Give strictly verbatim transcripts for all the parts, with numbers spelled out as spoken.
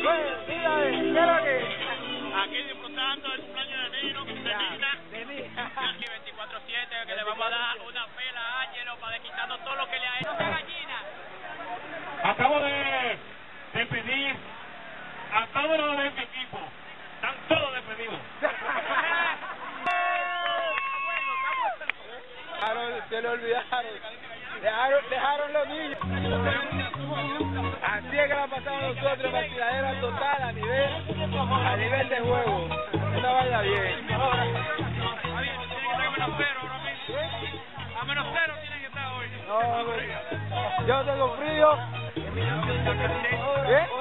Bueno, mira, ¿qué es lo que? Aquí disfrutando del cumpleaños de Nino, de Nina. De mí. Aquí veinticuatro siete, que le vamos a dar una pela a Ángelo para desquitarnos todo lo que le ha hecho. ¡No sea gallina! Acabo de despedir a todos los de este equipo. Están todos despedidos. Se lo olvidaron. Dejaron, dejaron los niños. Así es que la pasamos nosotros, vaciladera total a nivel, a nivel de juego. Esta vaya bien. A menos cero tienen que estar hoy. No, yo tengo frío. ¿Qué?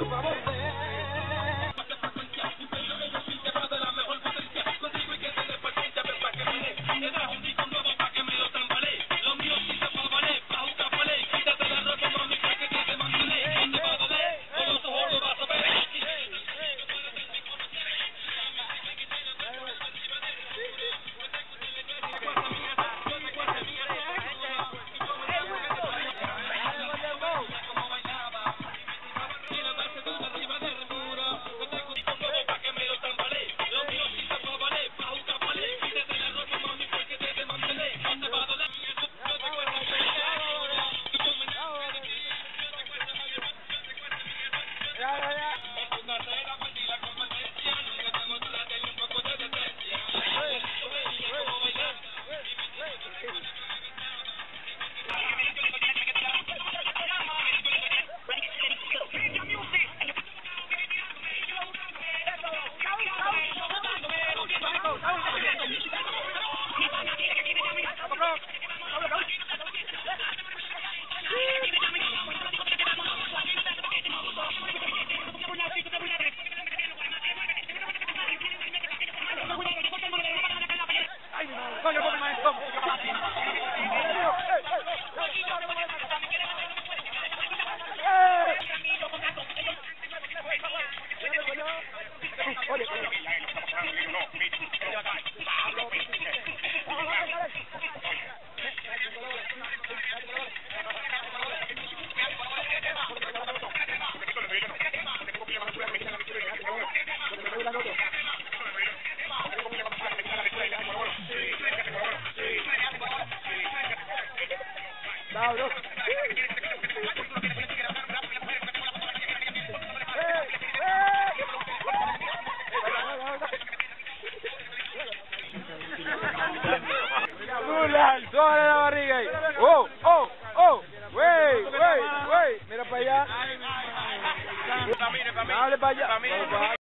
¡Sobre la barriga ahí! ¡Oh, oh, oh! ¡Wey, wey, wey! Mira para allá. Dale para allá.